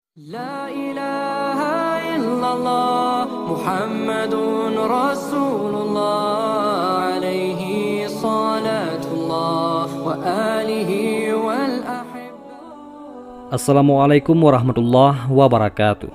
La ilaha illallah Muhammadun Rasulullah alaihi salatullah wa alihi wal ahibba. Assalamualaikum warahmatullahi wabarakatuh.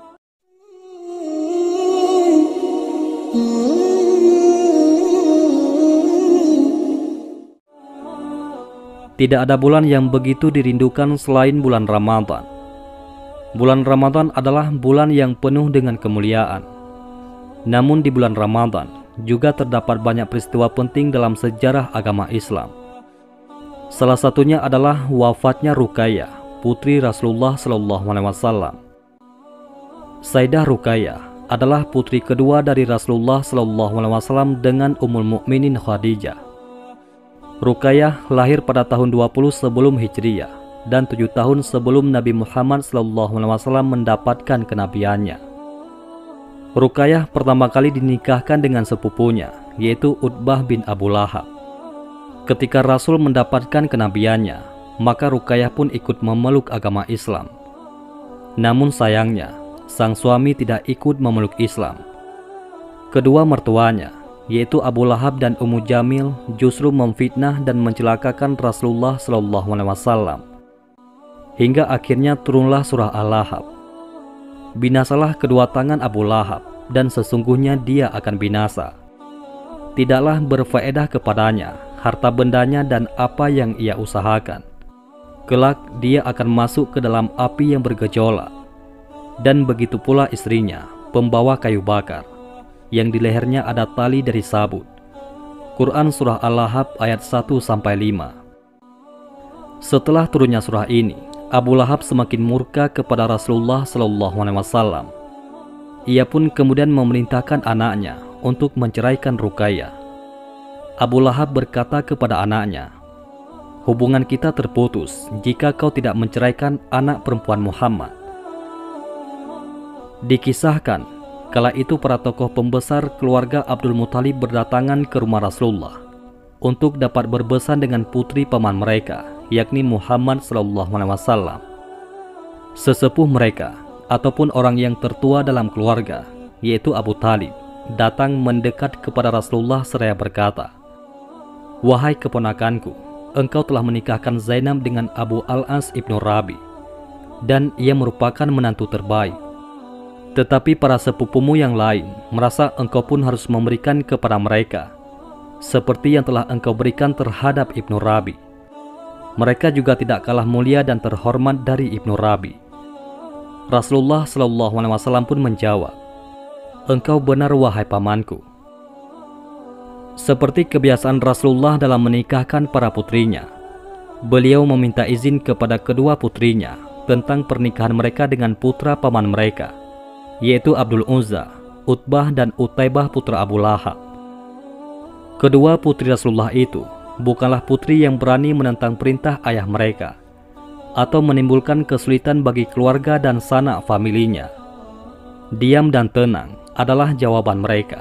Tidak ada bulan yang begitu dirindukan selain bulan Ramadan. Bulan Ramadan adalah bulan yang penuh dengan kemuliaan. Namun di bulan Ramadan juga terdapat banyak peristiwa penting dalam sejarah agama Islam. Salah satunya adalah wafatnya Ruqayyah, putri Rasulullah SAW. Sayyidah Ruqayyah adalah putri kedua dari Rasulullah SAW dengan Ummul Mukminin Khadijah. Ruqayyah lahir pada tahun 20 sebelum Hijriyah dan 7 tahun sebelum Nabi Muhammad SAW mendapatkan kenabiannya. Ruqayyah pertama kali dinikahkan dengan sepupunya, yaitu Utbah bin Abu Lahab. Ketika Rasul mendapatkan kenabiannya, maka Ruqayyah pun ikut memeluk agama Islam. Namun sayangnya, sang suami tidak ikut memeluk Islam. Kedua mertuanya, yaitu Abu Lahab dan Ummu Jamil, justru memfitnah dan mencelakakan Rasulullah SAW. Hingga akhirnya turunlah surah Al-Lahab. Binasalah kedua tangan Abu Lahab, dan sesungguhnya dia akan binasa. Tidaklah berfaedah kepadanya harta bendanya dan apa yang ia usahakan. Kelak dia akan masuk ke dalam api yang bergejolak. Dan begitu pula istrinya, pembawa kayu bakar, yang di lehernya ada tali dari sabut. Quran Surah Al-Lahab ayat 1-5. Setelah turunnya surah ini, Abu Lahab semakin murka kepada Rasulullah SAW. Ia pun kemudian memerintahkan anaknya untuk menceraikan Ruqayyah. Abu Lahab berkata kepada anaknya, "Hubungan kita terputus jika kau tidak menceraikan anak perempuan Muhammad." Dikisahkan, kala itu para tokoh pembesar keluarga Abdul Muthalib berdatangan ke rumah Rasulullah untuk dapat berbesan dengan putri paman mereka, yakni Muhammad SAW. Sesepuh mereka ataupun orang yang tertua dalam keluarga, yaitu Abu Thalib, datang mendekat kepada Rasulullah seraya berkata, "Wahai keponakanku, engkau telah menikahkan Zainab dengan Abu Al-As ibnu Rabi, dan ia merupakan menantu terbaik. Tetapi para sepupumu yang lain merasa engkau pun harus memberikan kepada mereka seperti yang telah engkau berikan terhadap Ibnu Rabi. Mereka juga tidak kalah mulia dan terhormat dari Ibnu Rabi." Rasulullah SAW pun menjawab, "Engkau benar wahai pamanku." Seperti kebiasaan Rasulullah dalam menikahkan para putrinya, beliau meminta izin kepada kedua putrinya tentang pernikahan mereka dengan putra paman mereka, yaitu Abdul Uzza, Utbah dan Utaibah putra Abu Lahab. Kedua putri Rasulullah itu bukanlah putri yang berani menentang perintah ayah mereka atau menimbulkan kesulitan bagi keluarga dan sanak familinya. Diam dan tenang adalah jawaban mereka.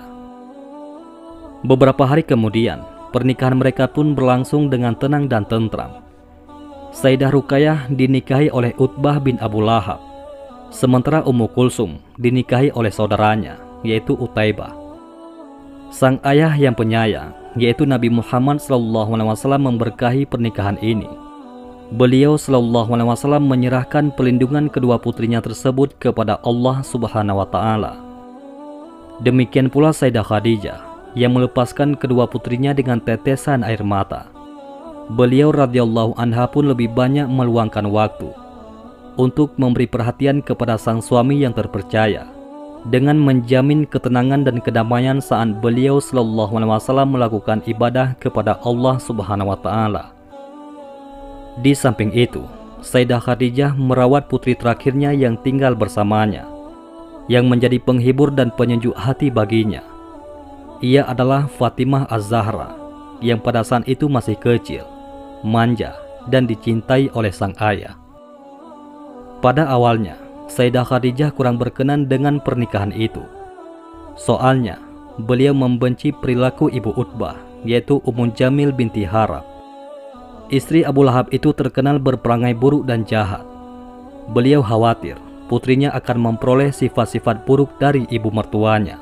Beberapa hari kemudian, pernikahan mereka pun berlangsung dengan tenang dan tentram. Sayyidah Ruqayyah dinikahi oleh Utbah bin Abu Lahab, sementara Ummu Kulsum dinikahi oleh saudaranya, yaitu Utaibah. Sang ayah yang penyayang, yaitu Nabi Muhammad SAW, memberkahi pernikahan ini. Beliau SAW menyerahkan pelindungan kedua putrinya tersebut kepada Allah Subhanahu wa Ta'ala. Demikian pula Sayyidah Khadijah yang melepaskan kedua putrinya dengan tetesan air mata. Beliau radhiyallahu anha pun lebih banyak meluangkan waktu untuk memberi perhatian kepada sang suami yang terpercaya, dengan menjamin ketenangan dan kedamaian saat beliau SAW melakukan ibadah kepada Allah Subhanahu wa Ta'ala. Di samping itu, Sayyidah Khadijah merawat putri terakhirnya yang tinggal bersamanya, yang menjadi penghibur dan penyejuk hati baginya. Ia adalah Fatimah Az-Zahra, yang pada saat itu masih kecil, manja, dan dicintai oleh sang ayah. Pada awalnya, Sayyidah Khadijah kurang berkenan dengan pernikahan itu. Soalnya, beliau membenci perilaku ibu Utbah, yaitu Ummu Jamil binti Harab. Istri Abu Lahab itu terkenal berperangai buruk dan jahat. Beliau khawatir putrinya akan memperoleh sifat-sifat buruk dari ibu mertuanya.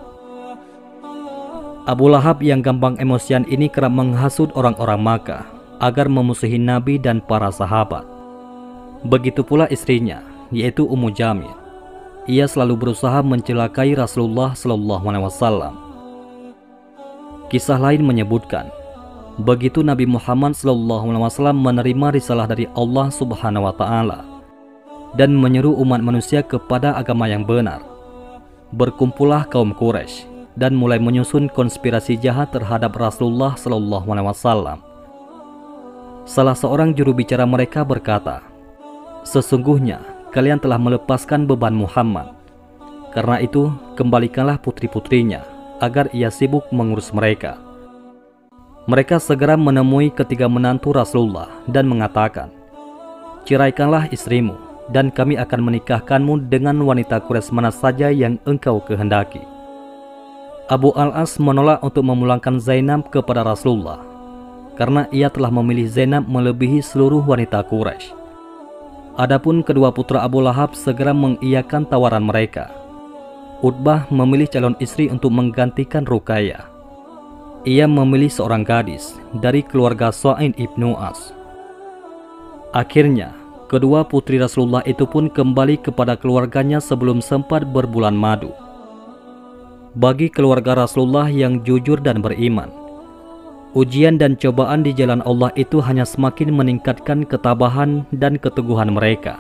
Abu Lahab yang gampang emosian ini kerap menghasut orang-orang Makkah agar memusuhi Nabi dan para sahabat. Begitu pula istrinya, yaitu Ummu Jamil. Ia selalu berusaha mencelakai Rasulullah SAW. Kisah lain menyebutkan, begitu Nabi Muhammad SAW menerima risalah dari Allah Subhanahu wa Ta'ala dan menyeru umat manusia kepada agama yang benar, berkumpullah kaum Quraisy dan mulai menyusun konspirasi jahat terhadap Rasulullah SAW. Salah seorang juru bicara mereka berkata, "Sesungguhnya kalian telah melepaskan beban Muhammad. Karena itu, kembalikanlah putri-putrinya agar ia sibuk mengurus mereka." Mereka segera menemui ketiga menantu Rasulullah dan mengatakan, "Ceraikanlah istrimu dan kami akan menikahkanmu dengan wanita Quraisy mana saja yang engkau kehendaki." Abu Al-As menolak untuk memulangkan Zainab kepada Rasulullah karena ia telah memilih Zainab melebihi seluruh wanita Quraisy. Adapun kedua putra Abu Lahab segera mengiyakan tawaran mereka. Utbah memilih calon istri untuk menggantikan Ruqayyah. Ia memilih seorang gadis dari keluarga Sa'id ibnu As. Akhirnya, kedua putri Rasulullah itu pun kembali kepada keluarganya sebelum sempat berbulan madu. Bagi keluarga Rasulullah yang jujur dan beriman, ujian dan cobaan di jalan Allah itu hanya semakin meningkatkan ketabahan dan keteguhan mereka.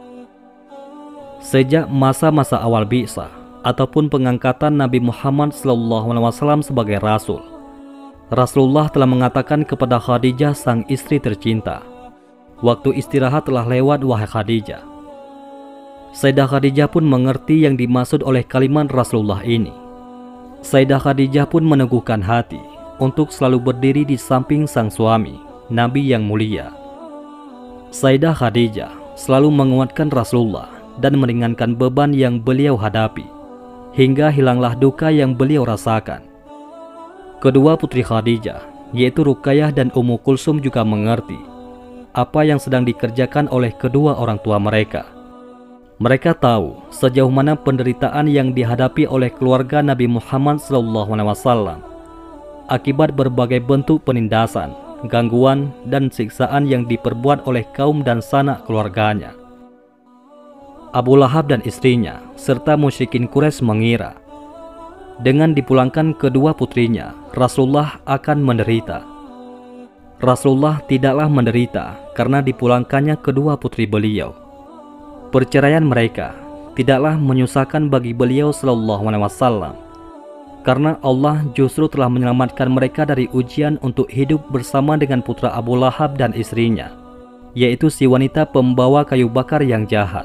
Sejak masa-masa awal Bi'tsah ataupun pengangkatan Nabi Muhammad SAW sebagai Rasul, Rasulullah telah mengatakan kepada Khadijah sang istri tercinta, "Waktu istirahat telah lewat, wahai Khadijah." Sayyidah Khadijah pun mengerti yang dimaksud oleh kalimat Rasulullah ini. Sayyidah Khadijah pun meneguhkan hati untuk selalu berdiri di samping sang suami, Nabi yang mulia. Sayyidah Khadijah selalu menguatkan Rasulullah dan meringankan beban yang beliau hadapi, hingga hilanglah duka yang beliau rasakan. Kedua putri Khadijah, yaitu Ruqayyah dan Ummu Kulsum, juga mengerti apa yang sedang dikerjakan oleh kedua orang tua mereka. Mereka tahu sejauh mana penderitaan yang dihadapi oleh keluarga Nabi Muhammad SAW akibat berbagai bentuk penindasan, gangguan, dan siksaan yang diperbuat oleh kaum dan sanak keluarganya. Abu Lahab dan istrinya serta musyrikin Quraisy mengira dengan dipulangkan kedua putrinya, Rasulullah akan menderita. Rasulullah tidaklah menderita karena dipulangkannya kedua putri beliau. Perceraian mereka tidaklah menyusahkan bagi beliau SAW, karena Allah justru telah menyelamatkan mereka dari ujian untuk hidup bersama dengan putra Abu Lahab dan istrinya, yaitu si wanita pembawa kayu bakar yang jahat.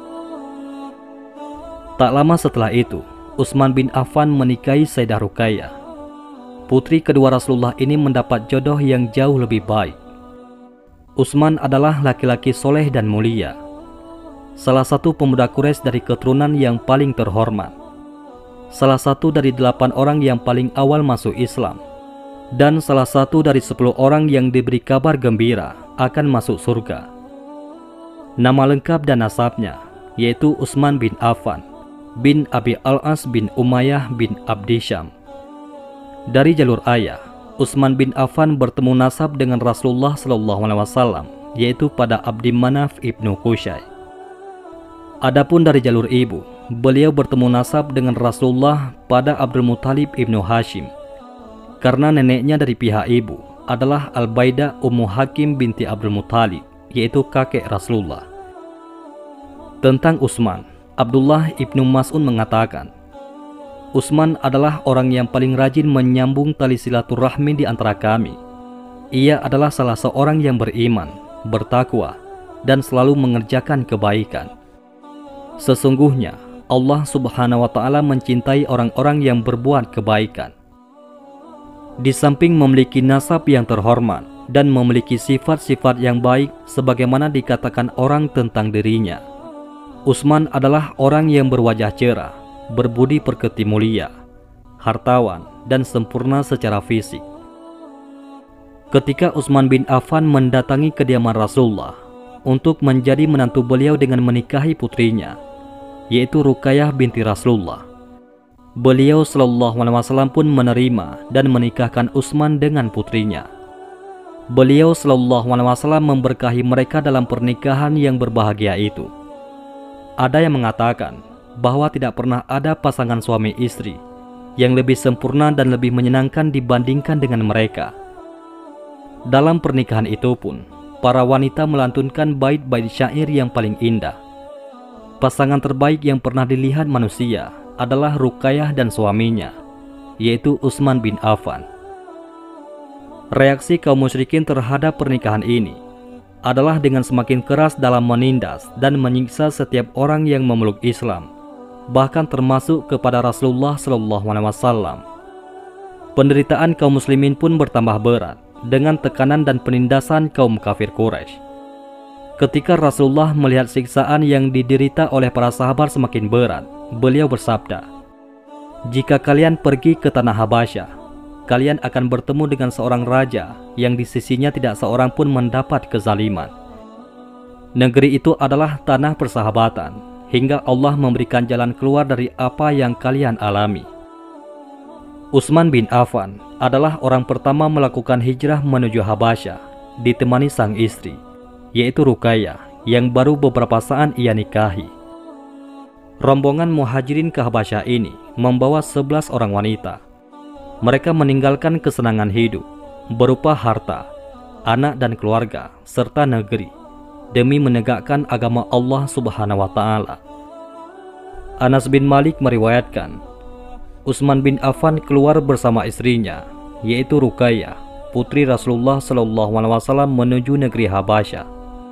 Tak lama setelah itu, Utsman bin Affan menikahi Sayyidah Ruqayyah. Putri kedua Rasulullah ini mendapat jodoh yang jauh lebih baik. Utsman adalah laki-laki soleh dan mulia, salah satu pemuda Quraisy dari keturunan yang paling terhormat, salah satu dari 8 orang yang paling awal masuk Islam, dan salah satu dari 10 orang yang diberi kabar gembira akan masuk surga. Nama lengkap dan nasabnya yaitu Utsman bin Affan bin Abi Al-As bin Umayyah bin Abdi Syam. Dari jalur ayah, Utsman bin Affan bertemu nasab dengan Rasulullah SAW, yaitu pada Abdi Manaf ibnu Qusay. Adapun dari jalur ibu, beliau bertemu nasab dengan Rasulullah pada Abdul Muthalib ibnu Hashim, karena neneknya dari pihak ibu adalah Al-Baidah Ummu Hakim binti Abdul Muthalib, yaitu kakek Rasulullah. Tentang Utsman, Abdullah ibnu Mas'ud mengatakan, Utsman adalah orang yang paling rajin menyambung tali silaturahmi di antara kami. Ia adalah salah seorang yang beriman, bertakwa, dan selalu mengerjakan kebaikan. Sesungguhnya Allah Subhanahu wa Ta'ala mencintai orang-orang yang berbuat kebaikan. Di samping memiliki nasab yang terhormat dan memiliki sifat-sifat yang baik sebagaimana dikatakan orang tentang dirinya, Utsman adalah orang yang berwajah cerah, berbudi pekerti mulia, hartawan, dan sempurna secara fisik. Ketika Utsman bin Affan mendatangi kediaman Rasulullah untuk menjadi menantu beliau dengan menikahi putrinya, yaitu Ruqayyah binti Rasulullah. Beliau Shallallahu Alaihi Wasallam pun menerima dan menikahkan Utsman dengan putrinya. Beliau Shallallahu Alaihi Wasallam memberkahi mereka dalam pernikahan yang berbahagia itu. Ada yang mengatakan bahwa tidak pernah ada pasangan suami istri yang lebih sempurna dan lebih menyenangkan dibandingkan dengan mereka. Dalam pernikahan itu pun, para wanita melantunkan bait-bait syair yang paling indah. Pasangan terbaik yang pernah dilihat manusia adalah Ruqayyah dan suaminya, yaitu Utsman bin Affan. Reaksi kaum musyrikin terhadap pernikahan ini adalah dengan semakin keras dalam menindas dan menyiksa setiap orang yang memeluk Islam, bahkan termasuk kepada Rasulullah SAW. Penderitaan kaum muslimin pun bertambah berat dengan tekanan dan penindasan kaum kafir Quraisy. Ketika Rasulullah melihat siksaan yang diderita oleh para sahabat semakin berat, beliau bersabda, "Jika kalian pergi ke tanah Habasyah, kalian akan bertemu dengan seorang raja yang di sisinya tidak seorang pun mendapat kezaliman. Negeri itu adalah tanah persahabatan, hingga Allah memberikan jalan keluar dari apa yang kalian alami." Utsman bin Affan adalah orang pertama melakukan hijrah menuju Habasyah, ditemani sang istri, yaitu Ruqayyah, yang baru beberapa saat ia nikahi. Rombongan muhajirin ke Habasyah ini membawa 11 orang wanita. Mereka meninggalkan kesenangan hidup, berupa harta, anak dan keluarga, serta negeri, demi menegakkan agama Allah Subhanahu wa Ta'ala. Anas bin Malik meriwayatkan, Utsman bin Affan keluar bersama istrinya, yaitu Ruqayyah, putri Rasulullah SAW, menuju negeri Habasyah.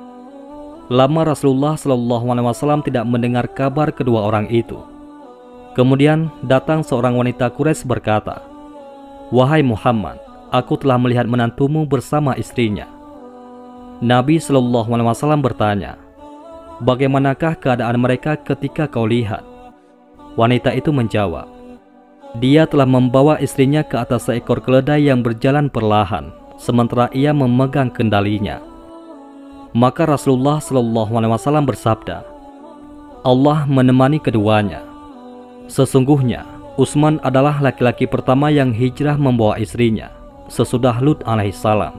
Lama Rasulullah SAW tidak mendengar kabar kedua orang itu. Kemudian datang seorang wanita Quraisy berkata, "Wahai Muhammad, aku telah melihat menantumu bersama istrinya." Nabi SAW bertanya, "Bagaimanakah keadaan mereka ketika kau lihat?" Wanita itu menjawab, "Dia telah membawa istrinya ke atas seekor keledai yang berjalan perlahan, sementara ia memegang kendalinya." Maka Rasulullah SAW bersabda, "Allah menemani keduanya. Sesungguhnya Utsman adalah laki-laki pertama yang hijrah membawa istrinya sesudah Lut alaihissalam."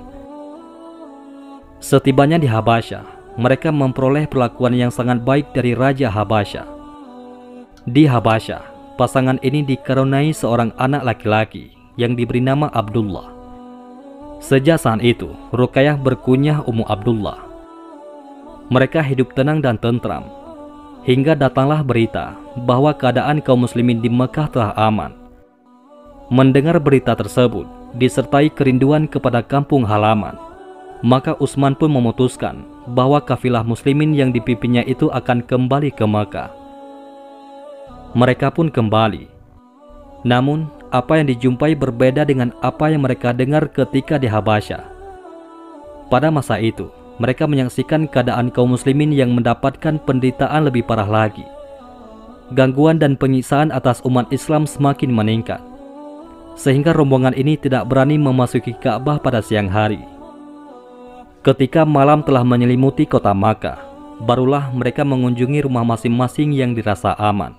Setibanya di Habasyah, mereka memperoleh perlakuan yang sangat baik dari Raja Habasyah. Di Habasyah, pasangan ini dikaruniai seorang anak laki-laki yang diberi nama Abdullah. Sejak saat itu, Ruqayyah berkunyah Ummu Abdullah. Mereka hidup tenang dan tentram, hingga datanglah berita bahwa keadaan kaum muslimin di Mekah telah aman. Mendengar berita tersebut, disertai kerinduan kepada kampung halaman, maka Utsman pun memutuskan bahwa kafilah muslimin yang dipimpinnya itu akan kembali ke Mekah. Mereka pun kembali. Namun, apa yang dijumpai berbeda dengan apa yang mereka dengar ketika di Habasyah. Pada masa itu, mereka menyaksikan keadaan kaum muslimin yang mendapatkan penderitaan lebih parah lagi. Gangguan dan penyiksaan atas umat Islam semakin meningkat, sehingga rombongan ini tidak berani memasuki Ka'bah pada siang hari. Ketika malam telah menyelimuti kota Makkah, barulah mereka mengunjungi rumah masing-masing yang dirasa aman.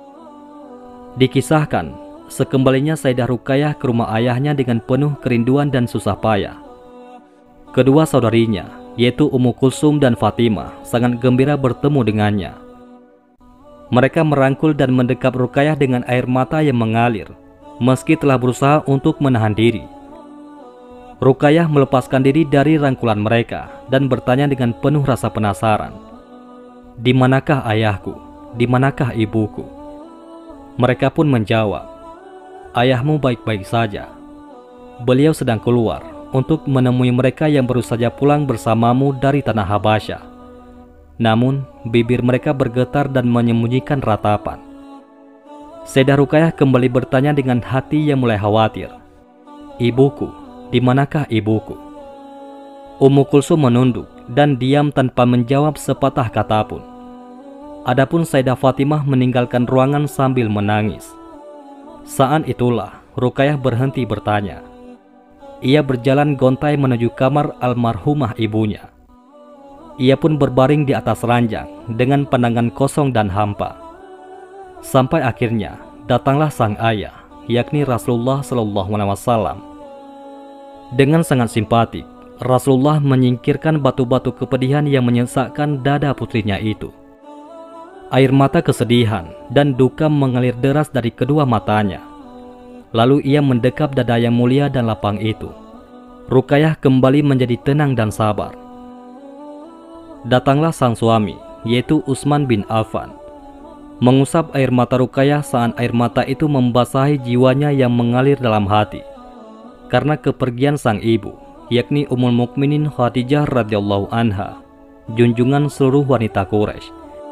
Dikisahkan, sekembalinya Sayyidah Ruqayyah ke rumah ayahnya dengan penuh kerinduan dan susah payah. Kedua saudarinya, yaitu Ummu Kulsum dan Fatimah, sangat gembira bertemu dengannya. Mereka merangkul dan mendekap Ruqayyah dengan air mata yang mengalir, meski telah berusaha untuk menahan diri. Ruqayyah melepaskan diri dari rangkulan mereka dan bertanya dengan penuh rasa penasaran, "Di manakah ayahku? Di manakah ibuku?" Mereka pun menjawab, "Ayahmu baik-baik saja. Beliau sedang keluar untuk menemui mereka yang baru saja pulang bersamamu dari tanah Habasyah." Namun, bibir mereka bergetar dan menyembunyikan ratapan. Sayyidah Ruqayyah kembali bertanya dengan hati yang mulai khawatir, "Ibuku, di manakah ibuku?" Ummu Kulsum menunduk dan diam tanpa menjawab sepatah kata pun. Adapun Sayyidah Fatimah meninggalkan ruangan sambil menangis. Saat itulah Ruqayyah berhenti bertanya. Ia berjalan gontai menuju kamar almarhumah ibunya. Ia pun berbaring di atas ranjang dengan pandangan kosong dan hampa. Sampai akhirnya datanglah sang ayah, yakni Rasulullah SAW. Dengan sangat simpatik, Rasulullah menyingkirkan batu-batu kepedihan yang menyesakkan dada putrinya itu. Air mata kesedihan dan duka mengalir deras dari kedua matanya. Lalu ia mendekap dada yang mulia dan lapang itu. Ruqayyah kembali menjadi tenang dan sabar. Datanglah sang suami, yaitu Utsman bin Affan, mengusap air mata Ruqayyah saat air mata itu membasahi jiwanya yang mengalir dalam hati karena kepergian sang ibu, yakni Ummul Mukminin Khadijah radhiyallahu anha, junjungan seluruh wanita Quraisy.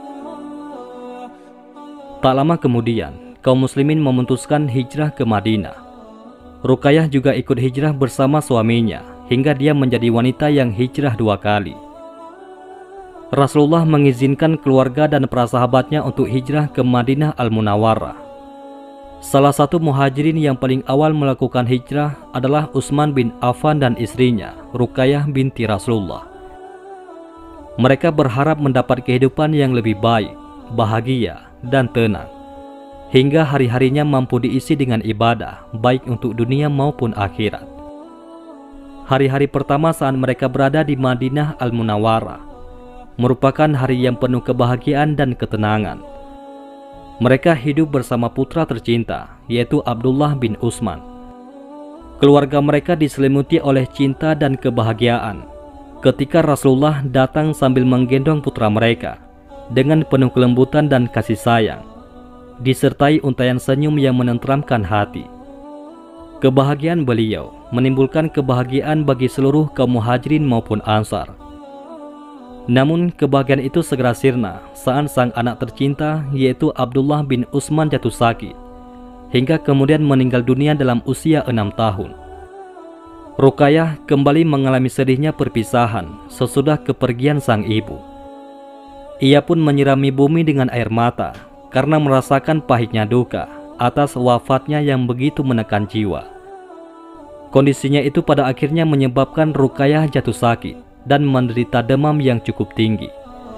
Tak lama kemudian, kaum muslimin memutuskan hijrah ke Madinah. Ruqayyah juga ikut hijrah bersama suaminya hingga dia menjadi wanita yang hijrah 2 kali. Rasulullah mengizinkan keluarga dan para sahabatnya untuk hijrah ke Madinah Al-Munawwarah. Salah satu muhajirin yang paling awal melakukan hijrah adalah Utsman bin Affan dan istrinya, Ruqayyah binti Rasulullah. Mereka berharap mendapat kehidupan yang lebih baik, bahagia, dan tenang, hingga hari-harinya mampu diisi dengan ibadah, baik untuk dunia maupun akhirat. Hari-hari pertama saat mereka berada di Madinah Al-Munawwarah merupakan hari yang penuh kebahagiaan dan ketenangan. Mereka hidup bersama putra tercinta, yaitu Abdullah bin Utsman. Keluarga mereka diselimuti oleh cinta dan kebahagiaan ketika Rasulullah datang sambil menggendong putra mereka dengan penuh kelembutan dan kasih sayang, disertai untaian senyum yang menenteramkan hati. Kebahagiaan beliau menimbulkan kebahagiaan bagi seluruh kaum muhajirin maupun ansar. Namun kebahagiaan itu segera sirna saat sang anak tercinta, yaitu Abdullah bin Utsman, jatuh sakit hingga kemudian meninggal dunia dalam usia 6 tahun. Ruqayyah kembali mengalami sedihnya perpisahan sesudah kepergian sang ibu. Ia pun menyirami bumi dengan air mata karena merasakan pahitnya duka atas wafatnya yang begitu menekan jiwa. Kondisinya itu pada akhirnya menyebabkan Ruqayyah jatuh sakit dan menderita demam yang cukup tinggi.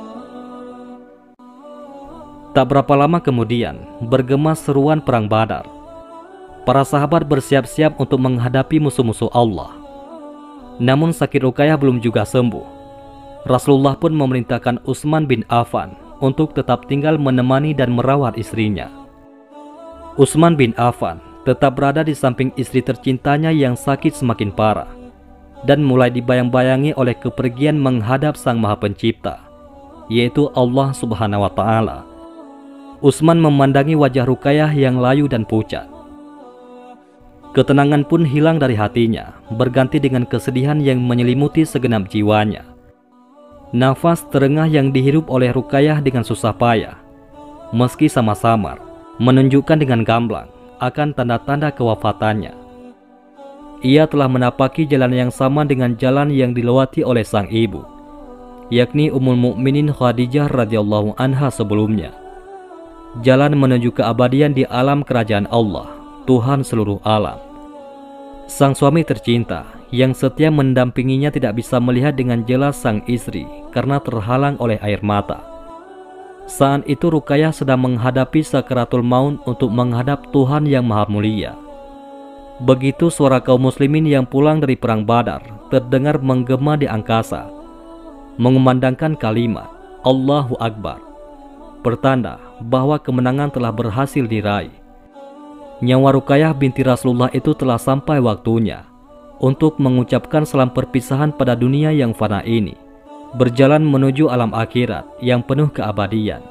Tak berapa lama kemudian, bergema seruan perang Badar. Para sahabat bersiap-siap untuk menghadapi musuh-musuh Allah. Namun sakit Ruqayyah belum juga sembuh. Rasulullah pun memerintahkan Utsman bin Affan untuk tetap tinggal menemani dan merawat istrinya. Utsman bin Affan tetap berada di samping istri tercintanya yang sakit semakin parah dan mulai dibayang-bayangi oleh kepergian menghadap Sang Maha Pencipta, yaitu Allah Subhanahu wa Ta'ala. Utsman memandangi wajah Ruqayyah yang layu dan pucat. Ketenangan pun hilang dari hatinya, berganti dengan kesedihan yang menyelimuti segenap jiwanya. Nafas terengah yang dihirup oleh Ruqayyah dengan susah payah, meski samar-samar, menunjukkan dengan gamblang akan tanda-tanda kewafatannya. Ia telah menapaki jalan yang sama dengan jalan yang dilewati oleh sang ibu, yakni Ummul Mukminin Khadijah radhiyallahu anha sebelumnya. Jalan menuju keabadian di alam kerajaan Allah, Tuhan seluruh alam. Sang suami tercinta yang setia mendampinginya tidak bisa melihat dengan jelas sang istri karena terhalang oleh air mata. Saat itu Ruqayyah sedang menghadapi sakaratul maut untuk menghadap Tuhan yang Maha Mulia. Begitu suara kaum muslimin yang pulang dari perang Badar terdengar menggema di angkasa, mengumandangkan kalimat Allahu Akbar, pertanda bahwa kemenangan telah berhasil diraih. Nyawa Ruqayyah binti Rasulullah itu telah sampai waktunya untuk mengucapkan salam perpisahan pada dunia yang fana ini, berjalan menuju alam akhirat yang penuh keabadian.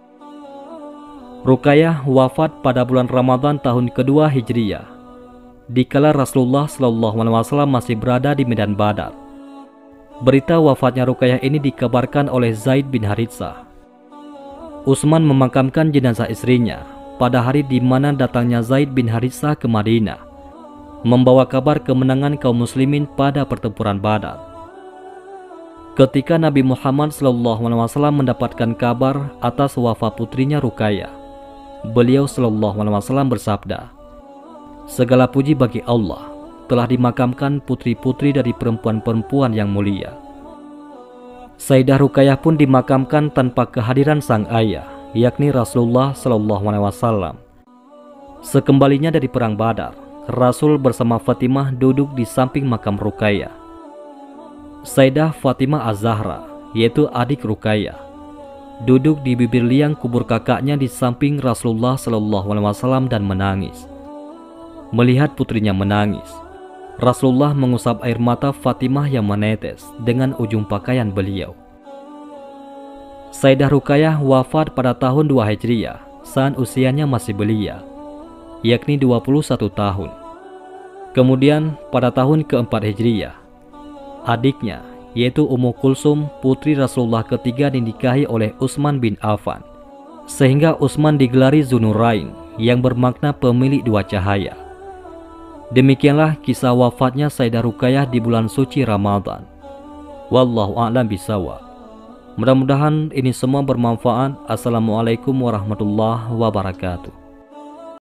Ruqayyah wafat pada bulan Ramadan tahun kedua Hijriyah, dikala Rasulullah SAW masih berada di medan Badar. Berita wafatnya Ruqayyah ini dikabarkan oleh Zaid bin Haritsah. Utsman memakamkan jenazah istrinya pada hari di mana datangnya Zaid bin Haritsah ke Madinah, membawa kabar kemenangan kaum muslimin pada pertempuran Badar. Ketika Nabi Muhammad SAW mendapatkan kabar atas wafat putrinya Ruqayyah, beliau SAW bersabda, "Segala puji bagi Allah, telah dimakamkan putri-putri dari perempuan-perempuan yang mulia." Sayyidah Ruqayyah pun dimakamkan tanpa kehadiran sang ayah, yakni Rasulullah Shallallahu Alaihi Wasallam. Sekembalinya dari perang Badar, Rasul bersama Fatimah duduk di samping makam Ruqayyah. Sayyidah Fatimah Az-Zahra, yaitu adik Ruqayyah, duduk di bibir liang kubur kakaknya di samping Rasulullah Shallallahu Alaihi Wasallam dan menangis. Melihat putrinya menangis, Rasulullah mengusap air mata Fatimah yang menetes dengan ujung pakaian beliau. Sayyidah Ruqayyah wafat pada tahun 2 Hijriah saat usianya masih belia, yakni 21 tahun. Kemudian pada tahun ke-4 Hijriah, adiknya yaitu Ummu Kulsum, putri Rasulullah ketiga, dinikahi oleh Utsman bin Affan, sehingga Utsman digelari Dzunurain yang bermakna pemilik dua cahaya. Demikianlah kisah wafatnya Sayyidah Ruqayyah di bulan suci Ramadan. Wallahu a'lam bishawab. Mudah-mudahan ini semua bermanfaat. Assalamualaikum warahmatullahi wabarakatuh.